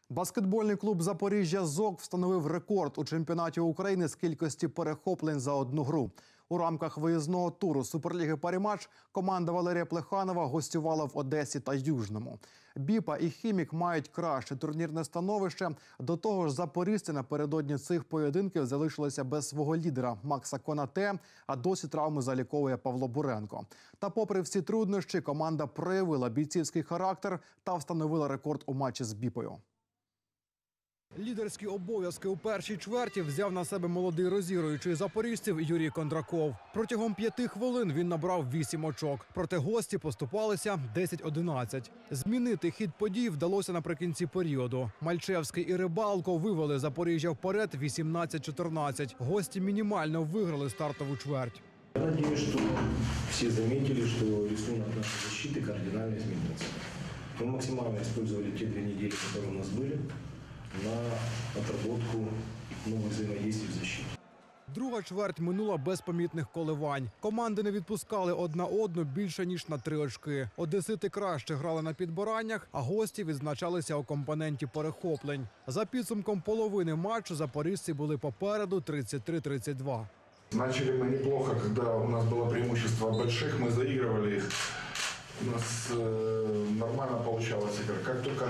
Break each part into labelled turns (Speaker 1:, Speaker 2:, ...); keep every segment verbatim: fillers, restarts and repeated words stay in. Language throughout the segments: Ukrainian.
Speaker 1: Баскетбольний клуб «Запоріжжя ЗОК» встановив рекорд у чемпіонаті України з кількості перехоплень за одну гру. У рамках виїзного туру Суперліги «Паріматч» команда Валерія Плеханова гостювала в Одесі та Южному. «Біпа» і «Хімік» мають краще турнірне становище. До того ж, запоріжці напередодні цих поєдинків залишилися без свого лідера Макса Конате, а досі травму заліковує Павло Буренко. Та попри всі труднощі, команда проявила бійцівський характер та встановила рекорд у матчі з «Біпою». Лідерські обов'язки у першій чверті взяв на себе молодий розігруючий запоріжців Юрій Кондраков. Протягом п'яти хвилин він набрав вісім очок. Проте гості поступалися десять одинадцять. Змінити хід подій вдалося наприкінці періоду. Мальчевський і Рибалко вивели Запоріжжя вперед вісімнадцять чотирнадцять. Гості мінімально виграли стартову чверть.
Speaker 2: Я надеюсь, что все заметили, что рисунок нашей защиты кардинально изменился. Мы максимально использовали те две недели, которые у нас были, на отработку новых взаимодействий в защите.
Speaker 1: Друга чверть минула без помітних коливань. Команди не відпускали одна одну більше, ніж на три очки. Одесити краще грали на підбираннях, а гості відзначалися у компоненті перехоплень. За підсумком половини матчу запоріжці були попереду тридцять три тридцять два.
Speaker 3: Начали мы неплохо, когда у нас было преимущество больших, мы заигрывали их. У нас э, нормально получалась игра. Как только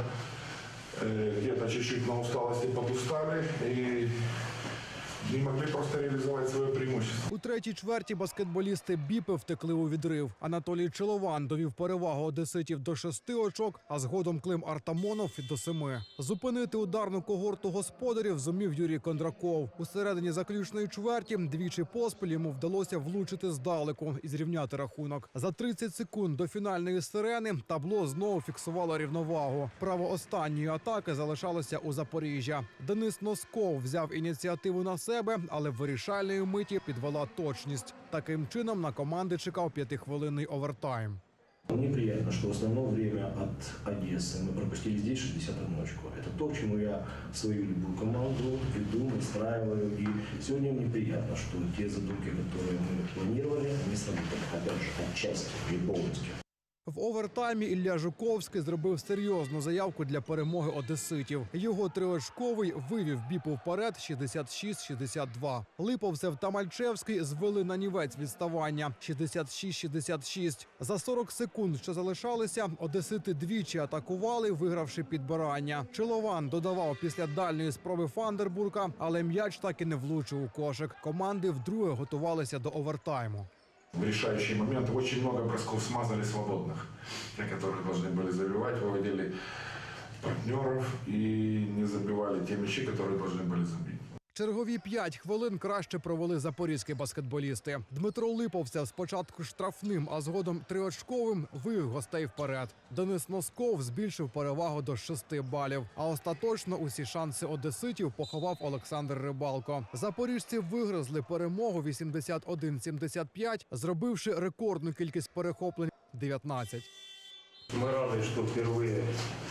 Speaker 3: э, где-то чуть-чуть на усталости подустали и не могли просто реализовать своє преимущество.
Speaker 1: У третій чверті баскетболісти «Біпи» втекли у відрив. Анатолій Челован довів перевагу одеситів до шести очок, а згодом Клим Артамонов – до семи. Зупинити ударну когорту господарів зумів Юрій Кондраков. У середині заключної чверті двічі поспіль йому вдалося влучити здалеку і зрівняти рахунок. За тридцять секунд до фінальної сирени табло знову фіксувало рівновагу. Право останньої атаки залишалося у Запоріжжя. Денис Носков взяв ініціативу на себе, але в вирішальної миті підвела точність. Таким чином на команди чекав п'ятихвилинний овертайм.
Speaker 2: Мне приятно, что в основное время от Одессы мы пропустили здесь шестьдесят одну очко. Это то, к чему я свою любую команду веду, настраиваю. И сегодня мне приятно, что те задумки, которые мы планировали, они сработали. Опять же, отчасти, не полностью.
Speaker 1: В овертаймі Ілля Жуковський зробив серйозну заявку для перемоги одеситів. Його триочковий вивів «Біпу» вперед шістдесят шість шістдесят два. Липовцев та Мальчевський звели нанівець відставання шістдесят шість шістдесят шість. За сорок секунд, що залишалися, одесити двічі атакували, вигравши підбирання. Челован додавав після дальньої спроби Фандербурка, але м'яч так і не влучив у кошик. Команди вдруге готувалися до овертайму.
Speaker 3: В решающий момент очень много бросков смазали свободных, те, которые должны были забивать, выводили партнеров и не забивали те мячи, которые должны были забить.
Speaker 1: Чергові п'ять хвилин краще провели запорізькі баскетболісти. Дмитро Липовцев спочатку штрафним, а згодом триочковим вивів гостей вперед. Денис Носков збільшив перевагу до шести балів. А остаточно усі шанси одеситів поховав Олександр Рибалко. Запоріжці вигризли перемогу вісімдесят один сімдесят п'ять, зробивши рекордну кількість перехоплень – дев'ятнадцять.
Speaker 4: Мы рады, что впервые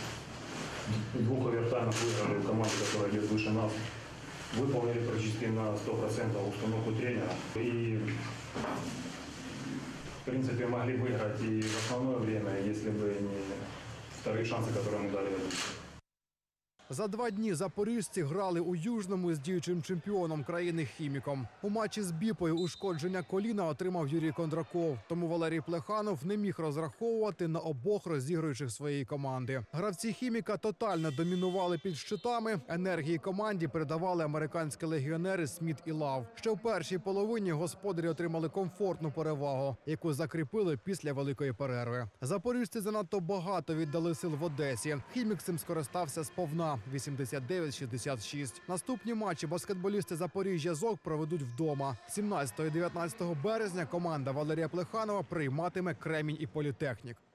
Speaker 4: двух овертаймов выиграли в команде, которая идет выше нас. Выполнили практически на сто процентов установку тренера. И, в принципе, могли выиграть и в основное время, если бы не вторые шансы, которые мы дали.
Speaker 1: За два дні запоріжці грали у Южному з діючим чемпіоном країни «Хіміком». У матчі з «Біпою» ушкодження коліна отримав Юрій Кондраков. Тому Валерій Плеханов не міг розраховувати на обох розігруючих своєї команди. Гравці «Хіміка» тотально домінували під щитами. Енергії команді передавали американські легіонери Сміт і Лав. Ще в першій половині господарі отримали комфортну перевагу, яку закріпили після великої перерви. Запоріжці занадто багато віддали сил в Одесі. «Хімік» цим скористався сповна. вісімдесят дев'ять шістдесят шість. Наступні матчі баскетболісти Запоріжжя ЗОК проведуть вдома. сімнадцятого і дев'ятнадцятого березня команда Валерія Плеханова прийматиме Кремінь і Політехнік.